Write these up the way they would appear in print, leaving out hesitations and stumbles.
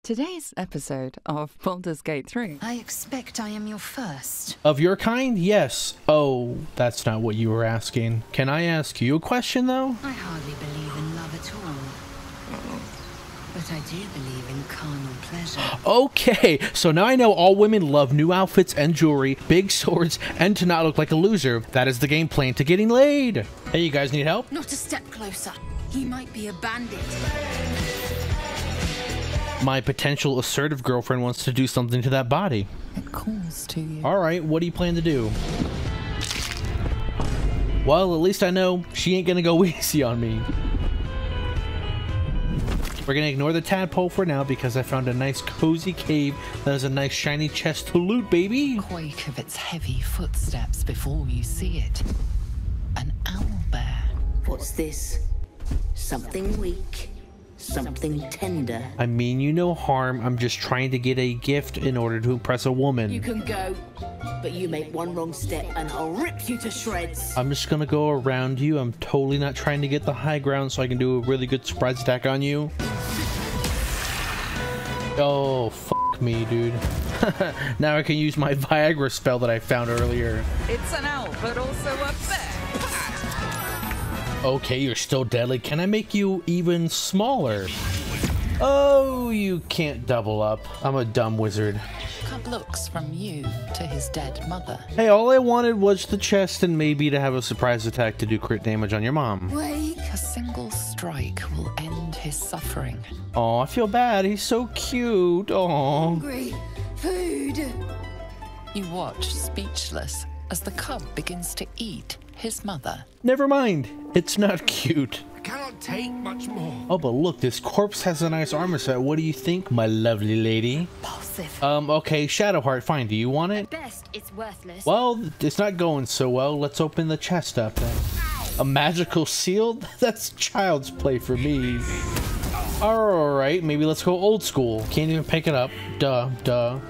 Today's episode of Baldur's Gate 3. I expect I am your first. Of your kind? Yes. Oh, that's not what you were asking. Can I ask you a question, though? I hardly believe in love at all. But I do believe in carnal pleasure. Okay, so now I know all women love new outfits and jewelry, big swords, and to not look like a loser. That is the game plan to getting laid. Hey, you guys need help? Not a step closer. He might be a bandit. My potential assertive girlfriend wants to do something to that body. It calls to you. Alright, what do you plan to do? Well, at least I know she ain't gonna go easy on me. We're gonna ignore the tadpole for now because I found a nice cozy cave that has a nice shiny chest to loot, baby. Quake of its heavy footsteps before you see it. An owlbear. What's this? Something weak, something tender. I mean you no harm, I'm just trying to get a gift in order to impress a woman. You can go, but you make one wrong step and I'll rip you to shreds. I'm just gonna go around you. I'm totally not trying to get the high ground so I can do a really good surprise attack on you. Oh, fuck me, dude. Now I can use my Viagra spell that I found earlier. It's an owl, but also a bear. Okay, you're still deadly. Can I make you even smaller? Oh, you can't double up. I'm a dumb wizard. Couple looks from you to his dead mother. Hey, all I wanted was the chest and maybe to have a surprise attack to do crit damage on your mom. Wait, a single strike will end his suffering. Oh, I feel bad. He's so cute. Oh. Hungry. Food. You watch, speechless, as the cub begins to eat his mother. Never mind. It's not cute. I cannot take much more. Oh, but look, this corpse has a nice armor set. What do you think, my lovely lady? Impulsive. Okay, Shadowheart, fine. Do you want it? Best, it's worthless. Well, it's not going so well. Let's open the chest up then. A magical seal? That's child's play for me. Alright, maybe let's go old school. Can't even pick it up. Duh. That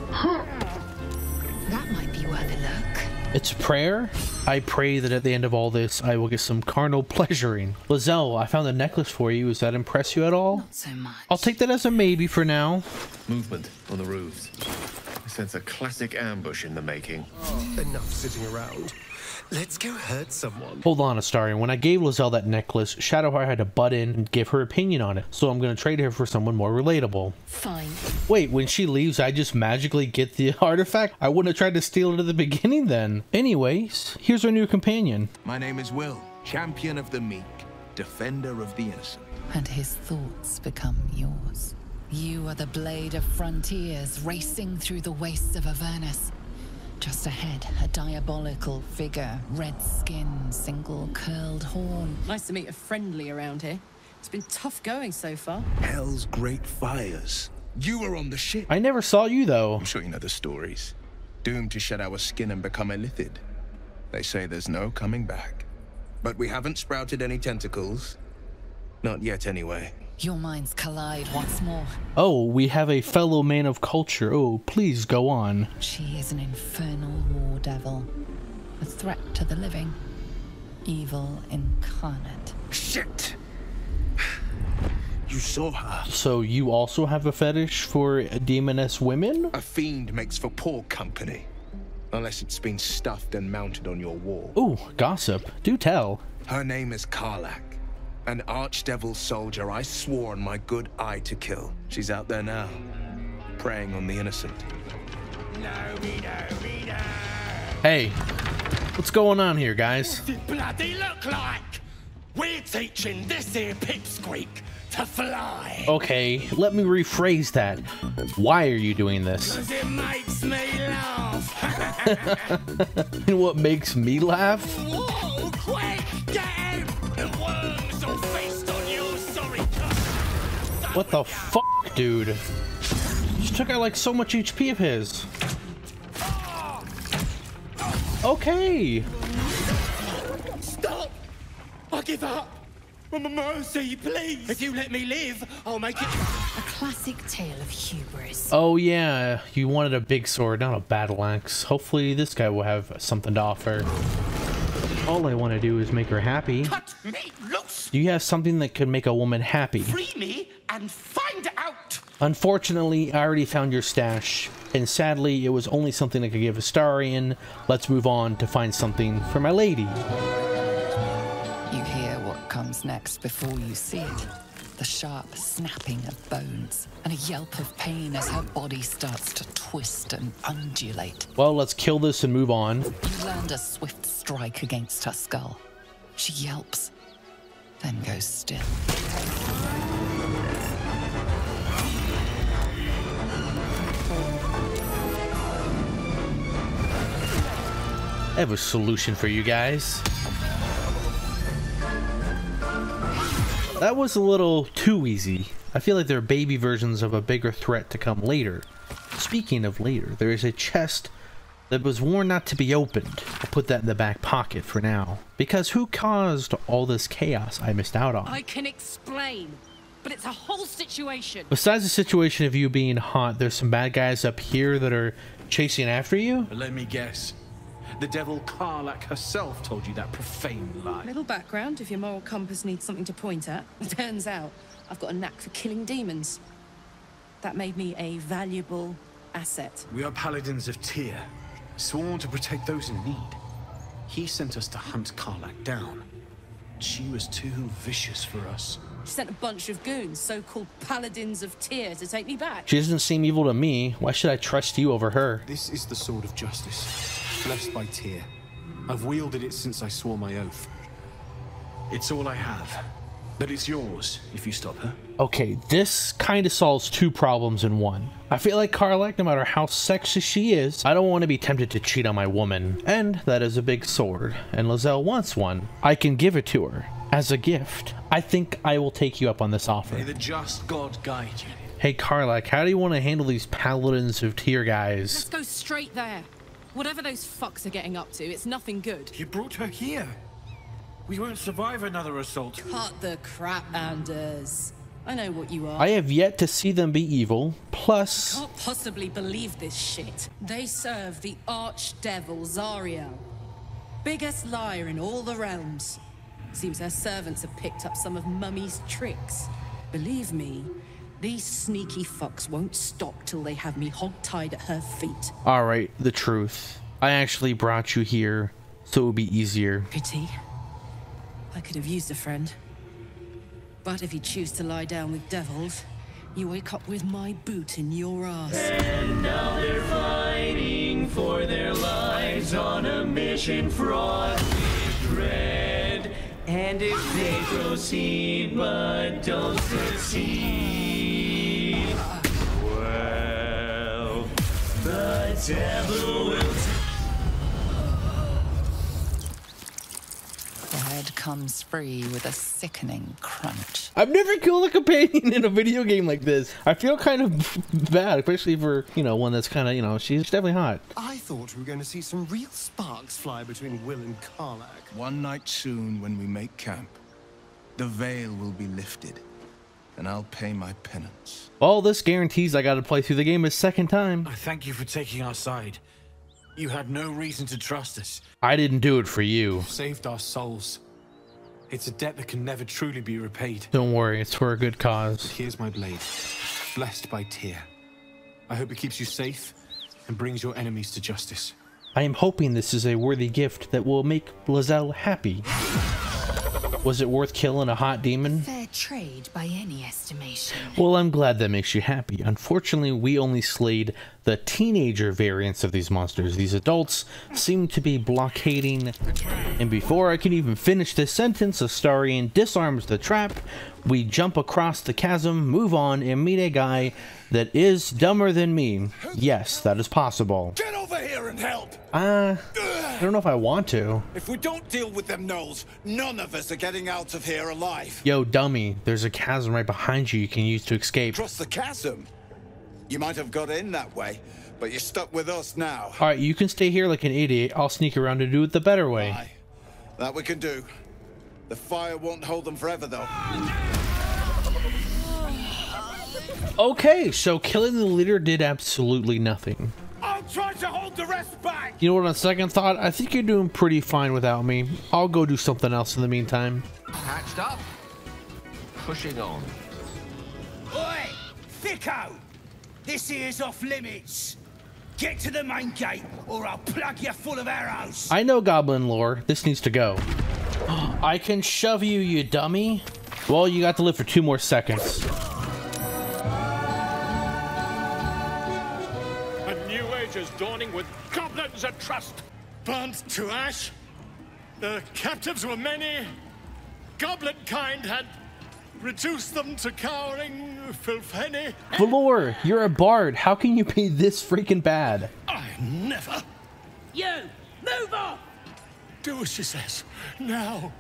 might be worth a look. It's a prayer? I pray that at the end of all this, I will get some carnal pleasuring. Lizelle, I found a necklace for you. Does that impress you at all? Not so much. I'll take that as a maybe for now. Movement on the roofs. I sense a classic ambush in the making. Enough sitting around. Let's go hurt someone. Hold on, Astarion. When I gave Lizelle that necklace, Shadowheart had to butt in and give her opinion on it. So I'm going to trade her for someone more relatable. Fine. Wait, when she leaves, I just magically get the artifact? I wouldn't have tried to steal it at the beginning then. Anyways, here's our new companion. My name is Will, champion of the meek, defender of the innocent. And his thoughts become yours. You are the blade of frontiers racing through the wastes of Avernus. Just ahead, a diabolical figure, red skin, single curled horn. Nice to meet a friendly around here. It's been tough going so far. Hell's great fires. You were on the ship. I never saw you though. I'm sure you know the stories. Doomed to shed our skin and become illithid. They say there's no coming back. But we haven't sprouted any tentacles. Not yet, anyway. Your minds collide once more. Oh, we have a fellow man of culture. Oh, please go on. She is an infernal war devil, a threat to the living, evil incarnate. Shit! You saw her. So you also have a fetish for demoness women? A fiend makes for poor company. Unless it's been stuffed and mounted on your wall. Ooh, gossip. Do tell. Her name is Karlach. An archdevil soldier I swore on my good eye to kill. She's out there now, preying on the innocent. Hey, what's going on here, guys? What does it bloody look like? We're teaching this here pipsqueak to fly. Okay, let me rephrase that. Why are you doing this? 'Cause it makes me laugh. And what makes me laugh? Whoa, quick, get him! The worms will feast on your sorry cunt. What the fuck, dude? Just took out like so much HP of his. Okay. Stop! I give up. Mercy, please. If you let me live, I'll make it. A classic tale of hubris. Oh yeah, you wanted a big sword, not a battle axe. Hopefully this guy will have something to offer. All I want to do is make her happy. Cut me loose. Do you have something that could make a woman happy? Free me and find out. Unfortunately, I already found your stash, and sadly, it was only something I could give Astarion. Let's move on to find something for my lady. You hear what comes next before you see it. The sharp snapping of bones, and a yelp of pain as her body starts to twist and undulate. Well, let's kill this and move on. You land a swift strike against her skull. She yelps, then goes still. I have a solution for you guys. That was a little too easy. I feel like they're baby versions of a bigger threat to come later. Speaking of later, there is a chest that was warned not to be opened. I'll put that in the back pocket for now. Because who caused all this chaos I missed out on? I can explain, but it's a whole situation. Besides the situation of you being hot, there's some bad guys up here that are chasing after you? Let me guess. The devil Karlach herself told you that profane lie. Little background if your moral compass needs something to point at. Turns out I've got a knack for killing demons. That made me a valuable asset. We are paladins of Tyr, sworn to protect those in need. He sent us to hunt Karlach down. She was too vicious for us. She sent a bunch of goons, so-called paladins of Tyr, to take me back. She doesn't seem evil to me. Why should I trust you over her? This is the sword of justice, blessed by Tyr. I've wielded it since I swore my oath. It's all I have. But it's yours if you stop her. Okay, this kind of solves two problems in one. I feel like Karlach, no matter how sexy she is, I don't want to be tempted to cheat on my woman. And that is a big sword, and Lae'zel wants one. I can give it to her as a gift. I think I will take you up on this offer. May the just God guide you. Hey Karlach, how do you want to handle these paladins of Tyr guys? Let's go straight there. Whatever those fucks are getting up to, it's nothing good. You brought her here. We won't survive another assault. Cut the crap, Anders. I know what you are. I have yet to see them be evil. Plus, Can't possibly believe this shit. They serve the archdevil Zariel. Biggest liar in all the realms. Seems her servants have picked up some of Mummy's tricks. Believe me, these sneaky fucks won't stop till they have me hog-tied at her feet. alright, the truth. I actually brought you here so it would be easier. Pity. I could have used a friend. But if you choose to lie down with devils, you wake up with my boot in your ass. And now they're fighting for their lives on a mission fraught with dread. And if they proceed but don't succeed, well, the devil will. The head comes free with a sickening crunch. I've never killed a companion in a video game like this. I feel kind of bad, especially for, you know, one that's kind of, you know, she's definitely hot. I thought we were going to see some real sparks fly between Will and Karlach. One night soon, when we make camp, the veil will be lifted, and I'll pay my penance. Well, this guarantees I got to play through the game a second time. I thank you for taking our side. You had no reason to trust us. I didn't do it for you. Saved our souls. It's a debt that can never truly be repaid. Don't worry, it's for a good cause. Here's my blade, blessed by Tyr. I hope it keeps you safe and brings your enemies to justice. I am hoping this is a worthy gift that will make Lae'zel happy. Was it worth killing a hot demon? Fair trade by any estimation. Well, I'm glad that makes you happy. Unfortunately, we only slayed the teenager variants of these monsters. These adults seem to be blockading. And before I can even finish this sentence, Astarion disarms the trap. We jump across the chasm, move on, and meet a guy that is dumber than me. Yes, that is possible. Get over here and help! I don't know if I want to. If we don't deal with them gnolls, none of us are getting out of here alive. Yo, dummy, there's a chasm right behind you can use to escape. Cross the chasm? You might have got in that way, but you're stuck with us now. Alright, you can stay here like an idiot. I'll sneak around and do it the better way. Aye. That we can do. The fire won't hold them forever, though. Okay, so killing the leader did absolutely nothing. I'll try to hold the rest back! You know what, on second thought, I think you're doing pretty fine without me. I'll go do something else in the meantime. Patched up. Pushing on. Oi! Thicko! This here's off limits. Get to the main gate, or I'll plug you full of arrows. I know goblin lore. This needs to go. I can shove you, you dummy. Well, you got to live for 2 more seconds. A new age is dawning with goblins at trust. Burnt to ash. The captives were many. Goblin kind had reduced them to cowering filfhenny. Valor, you're a bard. How can you be this freaking bad? I never. You, move on! Do as she says. Now.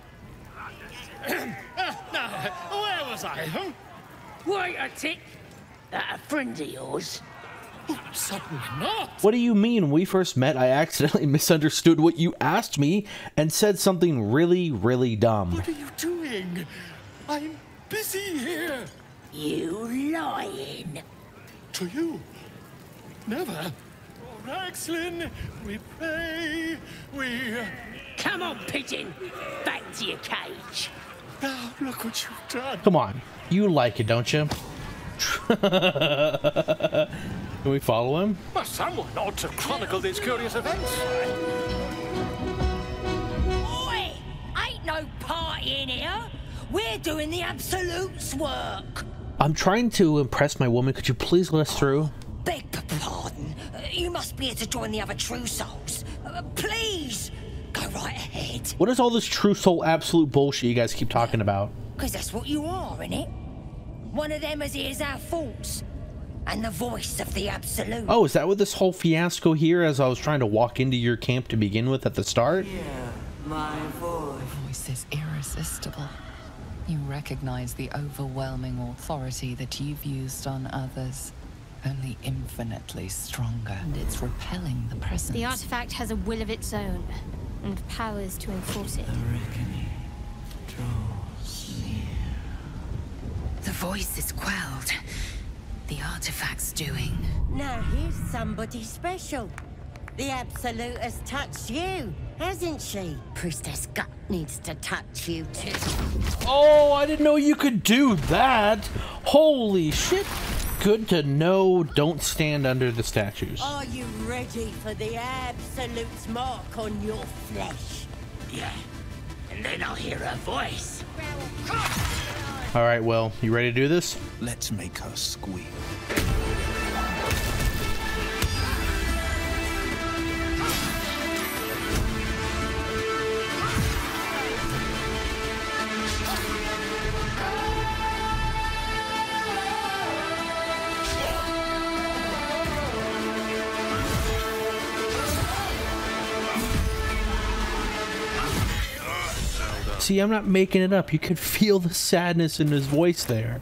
Now, where was I? Huh? Wait a tick. That a friend of yours? Certainly not. What do you mean? When we first met, I accidentally misunderstood what you asked me and said something really, really dumb. What are you doing? I'm busy here. You lying. To you? Never. Raxlin, we pray, we... Come on, pigeon. Back to your cage. Now, look what you've done. Come on. You like it, don't you? Can we follow him? Well, someone ought to chronicle these curious events. Oi! Ain't no party in here. We're doing the Absolute's work. I'm trying to impress my woman. Could you please let us through? Beg pardon. You must be here to join the other True Souls. Please, go right ahead. What is all this true soul absolute bullshit you guys keep talking about? Because that's what you are, innit? One of them as hears our thoughts. And the voice of the Absolute. Oh, is that what this whole fiasco here as I was trying to walk into your camp to begin with at the start? Yeah, my voice. The voice is irresistible. You recognize the overwhelming authority that you've used on others, only infinitely stronger, and it's repelling the presence. The artifact has a will of its own, and powers to enforce it. The reckoning draws near. The voice is quelled. The artifact's doing. Now here's somebody special. The Absolute has touched you, hasn't she? Priestess Gut needs to touch you too. Oh, I didn't know you could do that. Holy shit. Good to know. Don't stand under the statues. Are you ready for the Absolute's mark on your flesh? Yeah, and then I'll hear her voice. All right, well, you ready to do this? Let's make her squeal. See, I'm not making it up. You could feel the sadness in his voice there.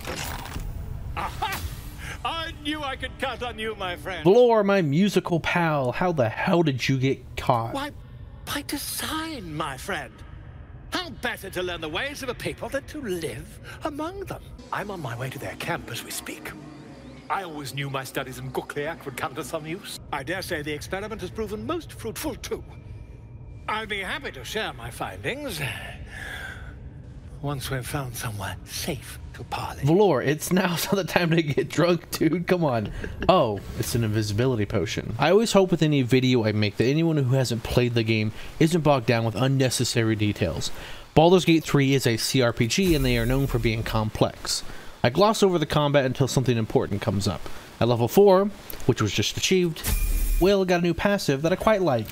Aha! I knew I could count on you, my friend. Valor, my musical pal. How the hell did you get caught? Why, by design, my friend. How better to learn the ways of a people than to live among them? I'm on my way to their camp as we speak. I always knew my studies in Gukliak would come to some use. I dare say the experiment has proven most fruitful, too. I'll be happy to share my findings once we've found somewhere safe to parley. Valor, it's now's not the time to get drunk, dude. Come on. Oh, it's an invisibility potion. I always hope with any video I make that anyone who hasn't played the game isn't bogged down with unnecessary details. Baldur's Gate 3 is a CRPG and they are known for being complex. I gloss over the combat until something important comes up. At level 4, which was just achieved, Will got a new passive that I quite like.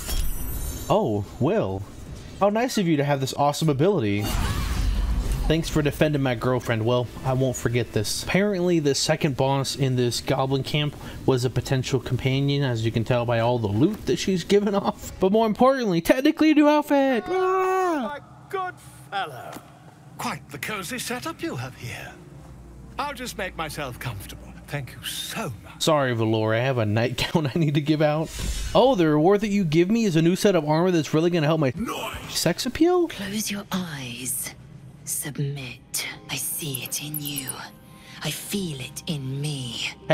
Oh, Will. How nice of you to have this awesome ability. Thanks for defending my girlfriend. Well, I won't forget this. Apparently, the second boss in this goblin camp was a potential companion, as you can tell by all the loot that she's given off. But more importantly, technically a new outfit. My good fellow. Quite the cozy setup you have here. I'll just make myself comfortable. Thank you so much. Sorry, Valor, I have a nightgown I need to give out. Oh, the reward that you give me is a new set of armor that's really going to help my sex appeal? Close your eyes. Submit. I see it in you. I feel it in me. Hey,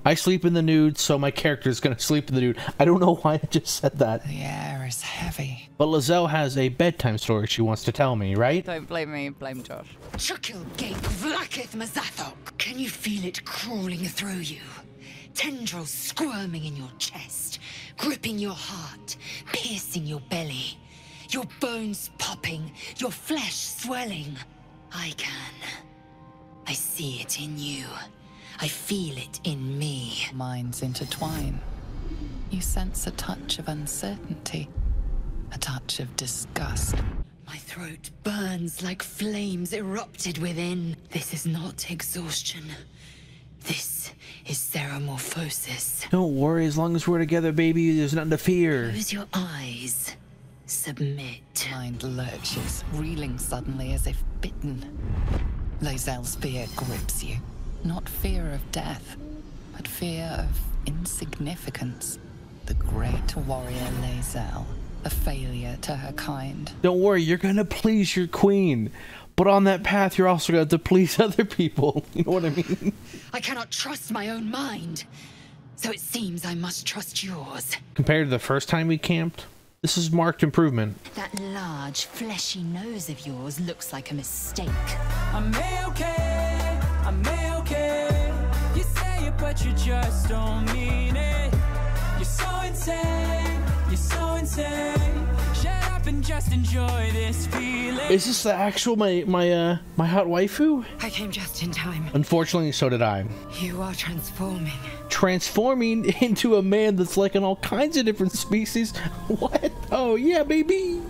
I sleep in the nude, so my character's gonna sleep in the nude. I don't know why I just said that. The air is heavy. But Lae'zel has a bedtime story she wants to tell me, right? Don't blame me, blame Josh. Chukil Gate Vlakith Mazathok. Can you feel it crawling through you? Tendrils squirming in your chest, gripping your heart, piercing your belly. Your bones popping, your flesh swelling. I can. I see it in you. I feel it in me. Minds intertwine. You sense a touch of uncertainty, a touch of disgust. My throat burns like flames erupted within. This is not exhaustion. This is Ceramorphosis. Don't worry, as long as we're together, baby, there's nothing to fear. Close your eyes. Submit. Mind lurches, reeling suddenly as if bitten. Lae'zel's fear grips you. Not fear of death, but fear of insignificance. The great warrior Lae'zel, a failure to her kind. Don't worry, you're gonna please your queen. But on that path, you're also gonna have to please other people. You know what I mean? I cannot trust my own mind. So it seems I must trust yours. Compared to the first time we camped, this is marked improvement. That large, fleshy nose of yours looks like a mistake. I'm okay, I'm okay. You say it, but you just don't mean it. You're so insane, you're so insane. Shut up and just enjoy this feeling. Is this the actual my hot waifu? I came just in time. Unfortunately, so did I. You are transforming. Transforming into a man that's like in all kinds of different species. What? Oh yeah, baby.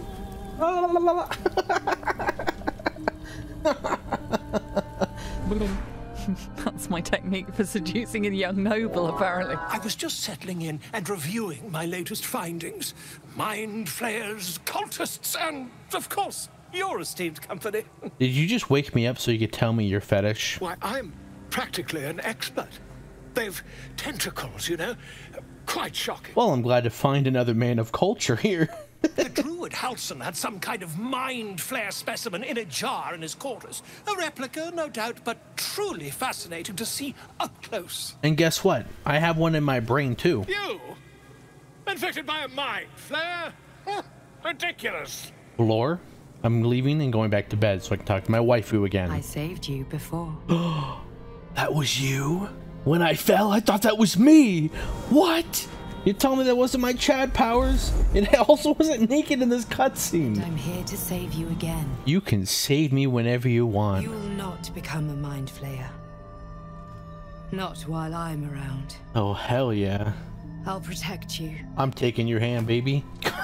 That's my technique for seducing a young noble, apparently. I was just settling in and reviewing my latest findings. Mind flayers, cultists, and, of course, your esteemed company. Did you just wake me up so you could tell me your fetish? Why, I'm practically an expert. They've tentacles, you know? Quite shocking. Well, I'm glad to find another man of culture here. The druid Halson had some kind of mind flare specimen in a jar in his quarters. A replica, no doubt, but truly fascinating to see up close. And guess what? I have one in my brain, too. You? Infected by a mind flare? Huh, ridiculous. Lore, I'm leaving and going back to bed so I can talk to my waifu again. I saved you before. That was you? When I fell, I thought that was me. What? You telling me that wasn't my Chad powers? It also wasn't naked in this cutscene. I'm here to save you again. You can save me whenever you want. You will not become a mind flayer. Not while I'm around. Oh, hell yeah. I'll protect you. I'm taking your hand, baby.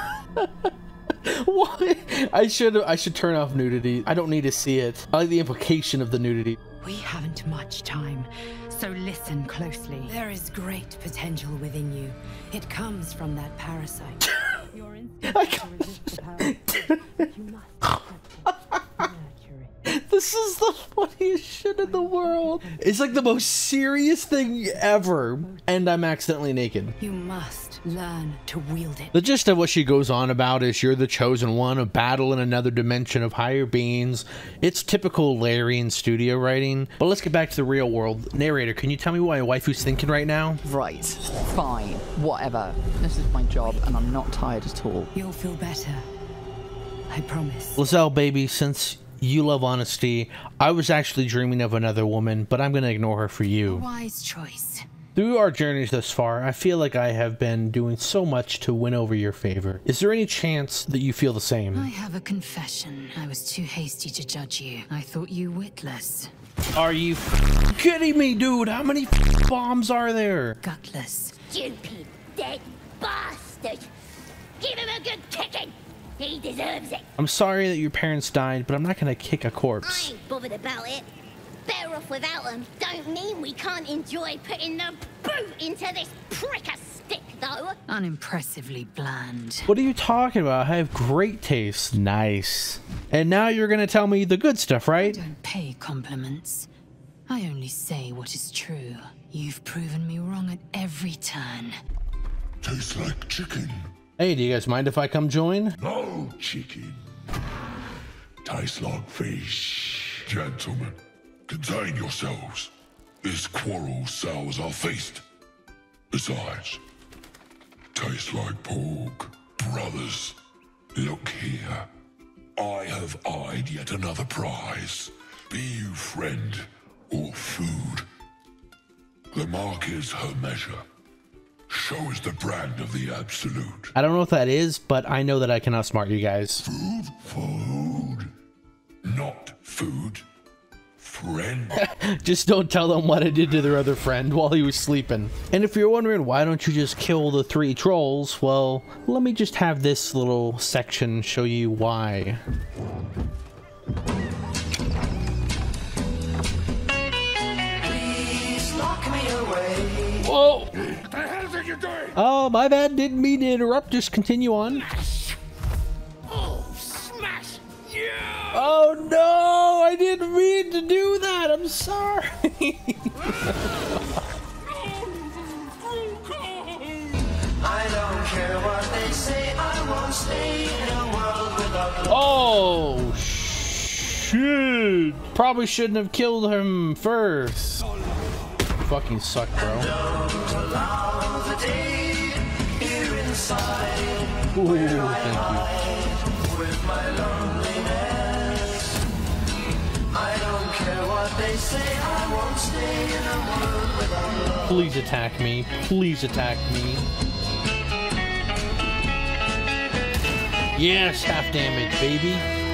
What? I should turn off nudity. I don't need to see it. I like the implication of the nudity. We haven't much time, so listen closely. There is great potential within you. It comes from that parasite. Your instinct to resist the parasite. You must nurture it. This is the funniest shit in the world. It's like the most serious thing ever, and I'm accidentally naked. You must learn to wield it. The gist of what she goes on about is you're the chosen one, a battle in another dimension of higher beings. It's typical Larian studio writing. But let's get back to the real world. Narrator, can you tell me what my waifu's thinking right now? Right, fine, whatever. This is my job and I'm not tired at all. You'll feel better. I promise. Lae'zel, baby, since you love honesty, I was actually dreaming of another woman, but I'm gonna ignore her for you. A wise choice. Through our journeys thus far, I feel like I have been doing so much to win over your favor. Is there any chance that you feel the same? I have a confession. I was too hasty to judge you. I thought you witless. Are you kidding me, dude? How many bombs are there? Gutless. Stupid, dead bastard! Give him a good kicking! He deserves it! I'm sorry that your parents died, but I'm not gonna kick a corpse. I ain't bothered about it. Better off without them. Don't mean we can't enjoy putting the boot into this prick a stick, though. Unimpressively bland. What are you talking about? I have great taste. Nice. And now you're gonna tell me the good stuff, right? I don't pay compliments. I only say what is true. You've proven me wrong at every turn. Tastes like chicken. Hey, do you guys mind if I come join? No chicken. Tastes like fish. Gentlemen, contain yourselves. This quarrel sours our feast. Besides, tastes like pork. Brothers, look here. I have eyed yet another prize. Be you friend or food. The mark is her measure. Show us the brand of the absolute. I don't know what that is, but I know that I can outsmart you guys. Food? Food. Not food. Friend. Just don't tell them what I did to their other friend while he was sleeping. And if you're wondering why don't you just kill the 3 trolls, well, let me just have this little section show you why. Please lock me away. Whoa! What the hell are you doing? Oh, my bad. Didn't mean to interrupt. Just continue on. Oh, smash! Yeah! Oh no! I didn't mean to do that. I'm sorry. I don't care what they say. I won't stay in a world without love. Oh shit! Probably shouldn't have killed him first. Fucking suck, bro. Don't allow the day here inside. Ooh, Where I thank hide with my loneliness. I don't care what they say. I won't stay in a world without love. you. Please attack me. Please attack me. Yes, half damage, baby.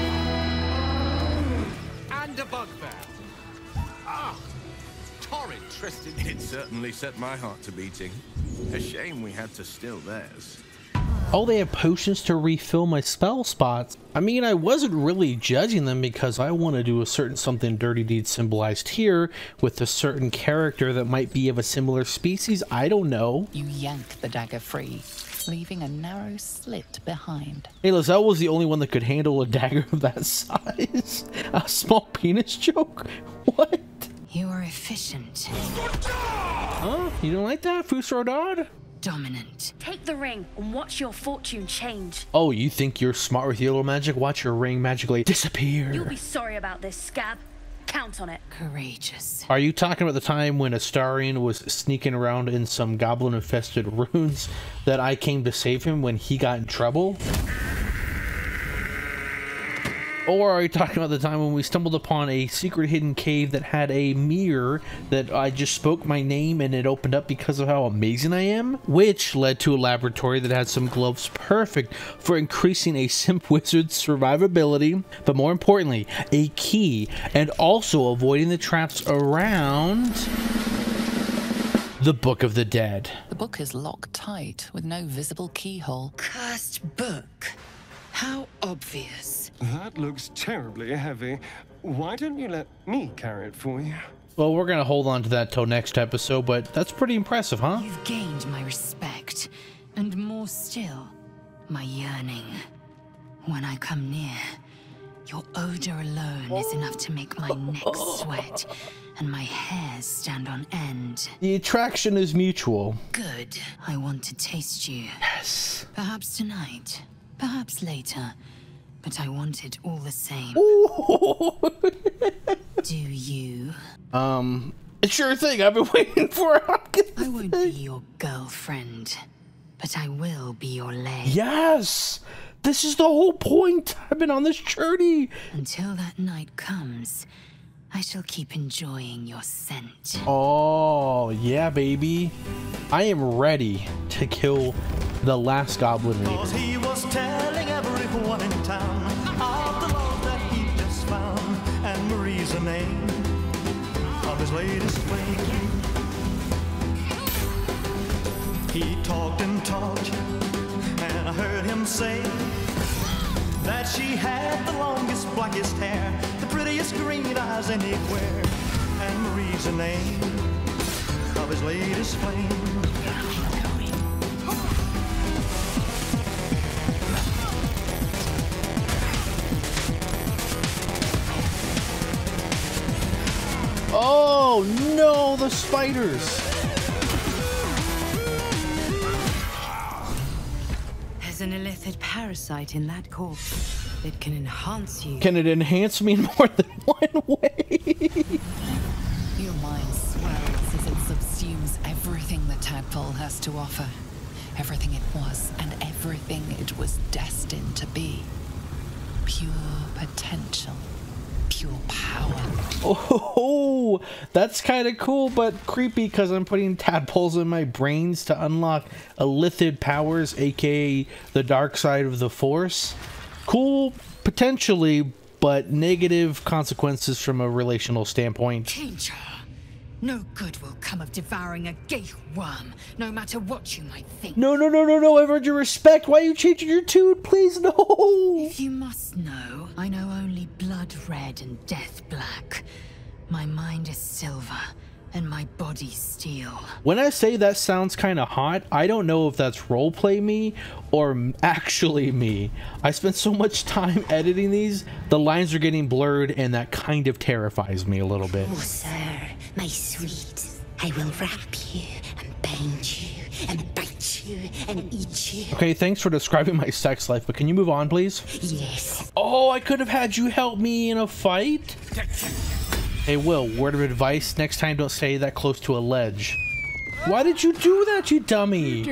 And a bugbear. Ah, torrid Tristan. It certainly set my heart to beating. A shame we had to still theirs. Oh, they have potions to refill my spell spots. I mean, I wasn't really judging them because I want to do a certain something Dirty Deed symbolized here with a certain character that might be of a similar species. I don't know. You yank the dagger free, leaving a narrow slit behind. Hey, Lizelle was the only one that could handle a dagger of that size. A small penis joke? What? You are efficient. Huh? You don't like that, Fusrodad? Dominant. Take the ring and watch your fortune change. Oh, you think you're smart with your little magic? Watch your ring magically disappear. You'll be sorry about this, Scab. Count on it. Courageous. Are you talking about the time when Astarion was sneaking around in some goblin-infested ruins that I came to save him when he got in trouble? Or are you talking about the time when we stumbled upon a secret hidden cave that had a mirror that I just spoke my name and it opened up because of how amazing I am? Which led to a laboratory that had some gloves perfect for increasing a simp wizard's survivability, but more importantly, a key, and also avoiding the traps around the Book of the Dead. The book is locked tight with no visible keyhole. Cursed book. How obvious. That looks terribly heavy. Why don't you let me carry it for you? Well, we're gonna hold on to that till next episode, but that's pretty impressive, huh? You've gained my respect, and more still, my yearning. When I come near, your odor alone is enough to make my neck sweat and my hairs stand on end. The attraction is mutual. Good. I want to taste you. Yes. Perhaps tonight, perhaps later, but I want it all the same. Do you? Sure thing. I've been waiting for it. I won't be your girlfriend, but I will be your leg. Yes! This is the whole point. I've been on this journey. Until that night comes, I shall keep enjoying your scent. Oh, yeah, baby. I am ready to kill the last goblin reader. 'Cause he was telling everyone in town of the love that he just found, and Marie's the name of his latest flame. He talked and talked, and I heard him say that she had the longest, blackest hair, the prettiest green eyes anywhere, and Marie's the name of his latest flame. Oh no, the spiders! There's an illithid parasite in that corpse that can enhance you. Can it enhance me in more than one way? Your mind swells as it subsumes everything the tadpole has to offer. Everything it was and everything it was destined to be. Pure potential. Pure power. Oh, that's kind of cool, but creepy because I'm putting tadpoles in my brains to unlock illithid powers, aka the dark side of the Force. Cool, potentially, but negative consequences from a relational standpoint. Danger. No good will come of devouring a gay worm, no matter what you might think. No, I've earned your respect. Why are you changing your tune? Please, no. If you must know, I know only blood red and death black. My mind is silver, and my body steel. When I say that sounds kind of hot, I don't know if that's roleplay me or actually me. I spent so much time editing these, the lines are getting blurred, and that kind of terrifies me a little bit. Oh, sir, my sweet, I will wrap you and bind you and bite you and eat you. Okay, thanks for describing my sex life, but can you move on, please? Yes. Oh, I could have had you help me in a fight? Hey, Will, word of advice, next time don't stay that close to a ledge. Why did you do that, you dummy?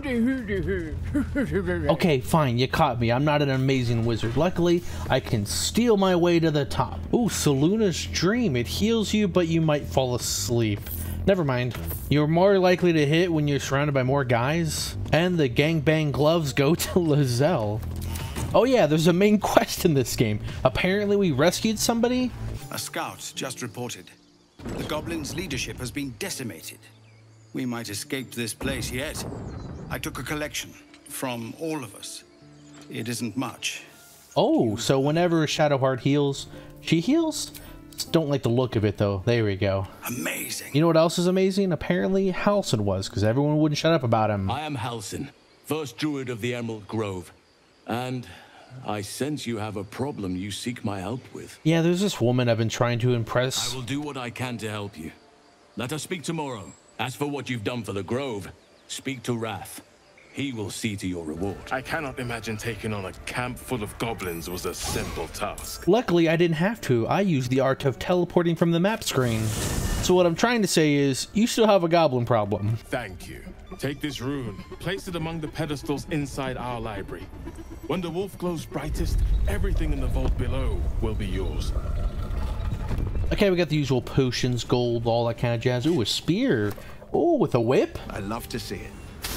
Okay, fine, you caught me. I'm not an amazing wizard. Luckily, I can steal my way to the top. Ooh, Seluna's Dream. It heals you, but you might fall asleep. Never mind. You're more likely to hit when you're surrounded by more guys. And the gangbang gloves go to Lae'zel. Oh yeah, there's a main quest in this game. Apparently we rescued somebody. A scout just reported. The goblins' leadership has been decimated. We might escape this place yet. I took a collection from all of us. It isn't much. Oh, so whenever Shadowheart heals, she heals? Just don't like the look of it though. There we go. Amazing. You know what else is amazing? Apparently Halsin was, because everyone wouldn't shut up about him. I am Halsin, first druid of the Emerald Grove. And I sense you have a problem you seek my help with. Yeah, there's this woman I've been trying to impress. I will do what I can to help you. Let us speak tomorrow. As for what you've done for the Grove, speak to Wrath. He will see to your reward. I cannot imagine taking on a camp full of goblins was a simple task. Luckily, I didn't have to. I used the art of teleporting from the map screen. So what I'm trying to say is, you still have a goblin problem. Thank you. Take this rune, place it among the pedestals inside our library. When the wolf glows brightest, everything in the vault below will be yours. Okay, we got the usual potions, gold, all that kind of jazz. Ooh, a spear. Oh, with a whip? I love to see it.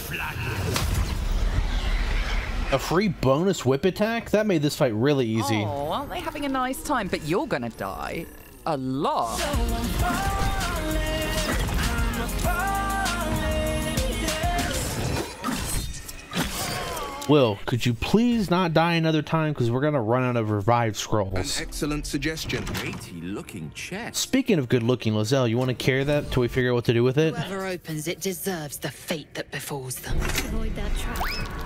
A free bonus whip attack? That made this fight really easy. Oh, aren't they having a nice time? But you're gonna die. A lot. Will, could you please not die another time? Because we're going to run out of revive scrolls. An excellent suggestion. Weighty looking chest. Speaking of good looking, Lae'zel, you want to carry that till we figure out what to do with it? Whoever opens it deserves the fate that befalls them. Avoid that trap.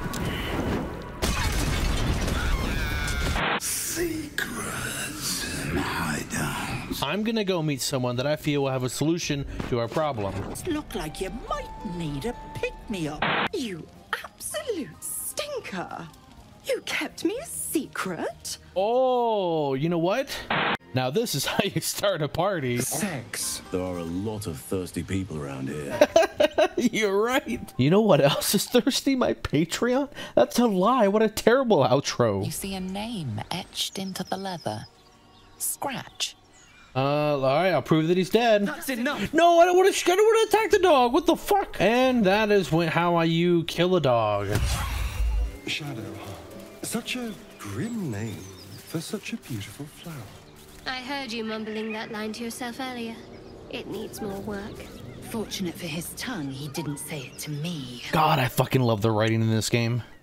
Secrets and hideouts. I'm going to go meet someone that I feel will have a solution to our problem. Look like you might need a pick-me-up. You absolute stinker. You kept me a secret? Oh, you know what? Now this is how you start a party. Sex. There are a lot of thirsty people around here. You're right. You know what else is thirsty? My Patreon? That's a lie. What a terrible outro. You see a name etched into the leather. Scratch. All right, I'll prove that he's dead. That's enough. No, I don't want to attack the dog. What the fuck? And that is how you kill a dog. Shadowheart. Such a grim name for such a beautiful flower. I heard you mumbling that line to yourself earlier. It needs more work. Fortunate for his tongue, he didn't say it to me. God, I fucking love the writing in this game.